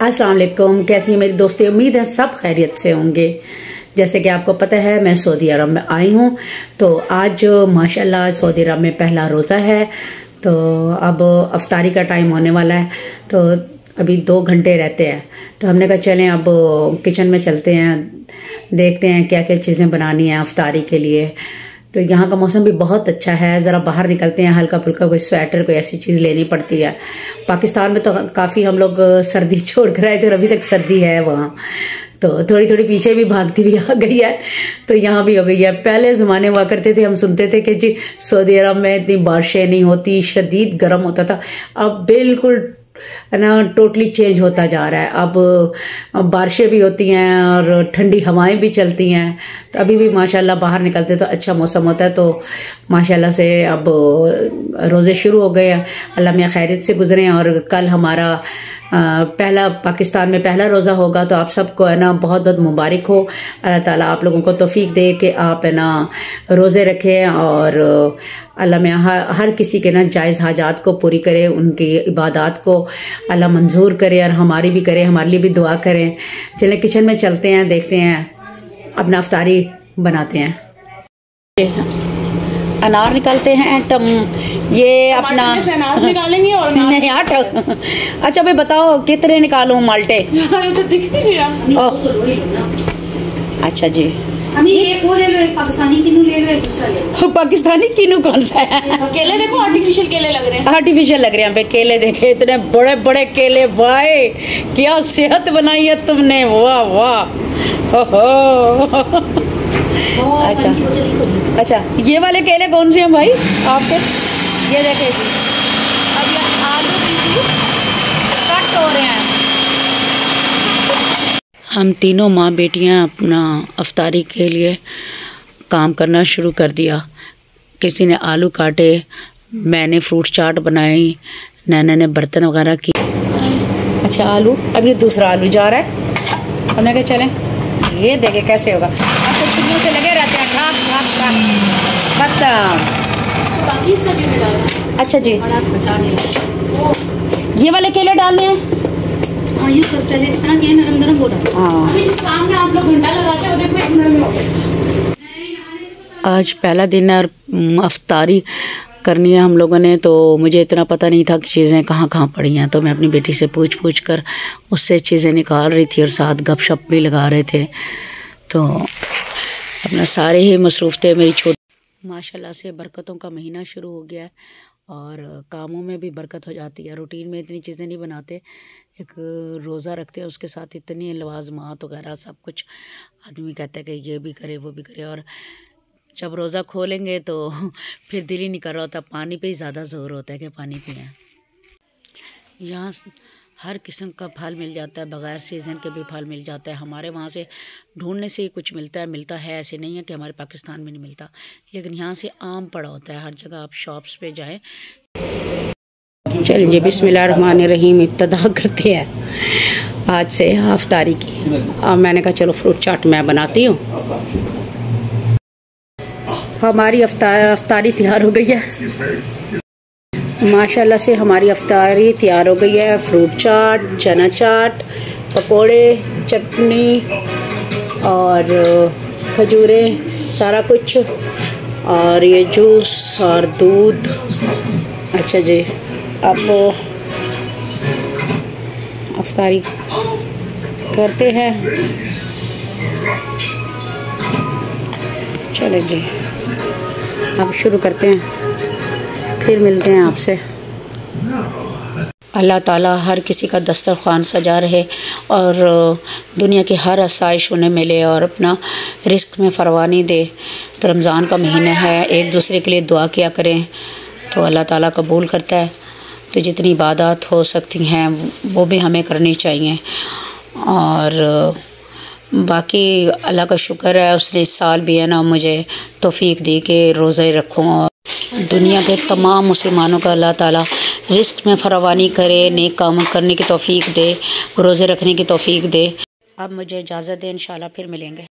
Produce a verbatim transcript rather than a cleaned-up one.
अस्सलाम वालेकुम। कैसी है मेरी दोस्ती? उम्मीद है सब खैरियत से होंगे। जैसे कि आपको पता है मैं सऊदी अरब में आई हूँ, तो आज माशाल्लाह सऊदी अरब में पहला रोज़ा है। तो अब अफ्तारी का टाइम होने वाला है, तो अभी दो घंटे रहते हैं। तो हमने कहा चलें अब किचन में चलते हैं, देखते हैं क्या क्या चीज़ें बनानी है अफ्तारी के लिए। तो यहाँ का मौसम भी बहुत अच्छा है, ज़रा बाहर निकलते हैं, हल्का फुल्का कोई स्वेटर कोई ऐसी चीज़ लेनी पड़ती है। पाकिस्तान में तो काफ़ी हम लोग सर्दी छोड़ कर आए थे और अभी तक सर्दी है वहाँ, तो थोड़ी थोड़ी पीछे भी भागती भी आ गई है, तो यहाँ भी हो गई है। पहले ज़माने हुआ करते थे, हम सुनते थे कि जी सऊदी अरब में इतनी बारिशें नहीं होती, शदीद गर्म होता था। अब बिल्कुल है ना टोटली चेंज होता जा रहा है। अब बारिशें भी होती हैं और ठंडी हवाएं भी चलती हैं। तो अभी भी माशाल्लाह बाहर निकलते तो अच्छा मौसम होता है। तो माशाल्लाह से अब रोज़े शुरू हो गए हैं, अल्लाह मियां खैरियत से गुजरें। और कल हमारा आ, पहला पाकिस्तान में पहला रोज़ा होगा, तो आप सबको है ना बहुत बहुत मुबारक हो। अल्लाह ताला आप लोगों को तौफीक दे कि आप है ना रोज़े रखें और अल्लाह में हर, हर किसी के ना जायज़ हाजात को पूरी करे, उनकी इबादत को अल्लाह मंजूर करे और हमारी भी करे, हमारे लिए भी दुआ करें। चलें किचन में चलते हैं, देखते हैं अपना अफ्तारी बनाते हैं। अनार निकालते हैं, टम ये अपना अनार निकालेंगे और नहीं आठ। अच्छा भाई बताओ कितने निकालूं माल्टे? दिख नहीं रहा। अच्छा जी, हमें एक वो ले लो, एक पाकिस्तानी किनू ले लो, एक दूसरा ले लो। पाकिस्तानी किनू कौन सा है? केले देखो आर्टिफिशियल केले लग रहे हैं। आर्टिफिशियल लग रहे हैं भाई केले, देखे इतने बड़े बड़े केले, भाई क्या सेहत बनाई है तुमने, वाह वाह। ओहो अच्छा अच्छा, ये वाले केले कौन से हैं भाई आपके? ये देखे जी, अब ये आलू भी कट हो रहे हैं। हम तीनों माँ बेटियाँ अपना अफ्तारी के लिए काम करना शुरू कर दिया। किसी ने आलू काटे, मैंने फ्रूट चाट बनाई, नैना ने बर्तन वगैरह की। अच्छा आलू, अब ये दूसरा आलू जा रहा है। हमने कहा चलें ये देखे कैसे होगा। अब तो चुनियों से लगे रहते हैं, ठाक ठाक ठाक खत्म। बाकी सभी में डालना। अच्छा जी, बड़ा तो बचा नहीं, ये वाले केले डालने हैं। हाँ ये तो पहले इस तरह के नरम नरम हो रहा। हाँ, अभी इस काम में आप लोग घंटा लगाते हो, देखो एक मिनट में हो गया। आज पहला दिन है और अफ्तारी करनी है हम लोगों ने, तो मुझे इतना पता नहीं था कि चीज़ें कहाँ कहाँ पड़ी हैं। तो मैं अपनी बेटी से पूछ पूछ कर उससे चीज़ें निकाल रही थी और साथ गपशप भी लगा रहे थे। तो अपना सारे ही मसरूफ़ थे। मेरी छोटी माशाल्लाह से बरकतों का महीना शुरू हो गया है और कामों में भी बरकत हो जाती है। रूटीन में इतनी चीज़ें नहीं बनाते, एक रोज़ा रखते हैं उसके साथ इतनी लवाज़मात वगैरह सब कुछ आदमी कहता है कि ये भी करे वो भी करे। और जब रोज़ा खोलेंगे तो फिर दिल ही नहीं कर रहा होता, पानी पे ही ज़्यादा ज़ोर होता है कि पानी पिएं। यहाँ हर किस्म का फल मिल जाता है, बग़ैर सीज़न के भी फल मिल जाता है। हमारे वहाँ से ढूंढने से ही कुछ मिलता है, मिलता है, ऐसे नहीं है कि हमारे पाकिस्तान में नहीं मिलता, लेकिन यहाँ से आम पड़ा होता है हर जगह। आप शॉप्स पे जाएं। चलिए बिस्मिल्लाहिर्रहमानिर्रहीम इब्तिदा करते हैं आज से अफ्तारी की। अब मैंने कहा चलो फ्रूट चाट मैं बनाती हूँ। हमारी अफ्तारी तैयार हो गई है माशाल्लाह से, हमारी अफ्तारी तैयार हो गई है। फ्रूट चाट, चना चाट, पकोड़े, चटनी और खजूरें, सारा कुछ, और ये जूस और दूध। अच्छा जी, अब अफ्तारी करते हैं। चलें जी, अब शुरू करते हैं, फिर मिलते हैं आपसे। अल्लाह ताला हर किसी का दस्तरखान सजा रहे और दुनिया की हर आसाइश उन्हें मिले और अपना रिस्क में फरवानी दे। तो रमज़ान का महीना है, एक दूसरे के लिए दुआ किया करें तो अल्लाह ताला कबूल करता है। तो जितनी इबादत हो सकती हैं वो भी हमें करनी चाहिए। और बाकी अल्लाह का शुक्र है, उसने इस साल भी है ना मुझे तौफीक दी कि रोज़े रखूँ। और दुनिया के तमाम मुसलमानों का अल्लाह ताला रिस्क में फरावानी करे, नेक काम करने की तौफीक दे, रोज़े रखने की तौफीक दे। अब मुझे इजाज़त दें, इंशाल्लाह फिर मिलेंगे।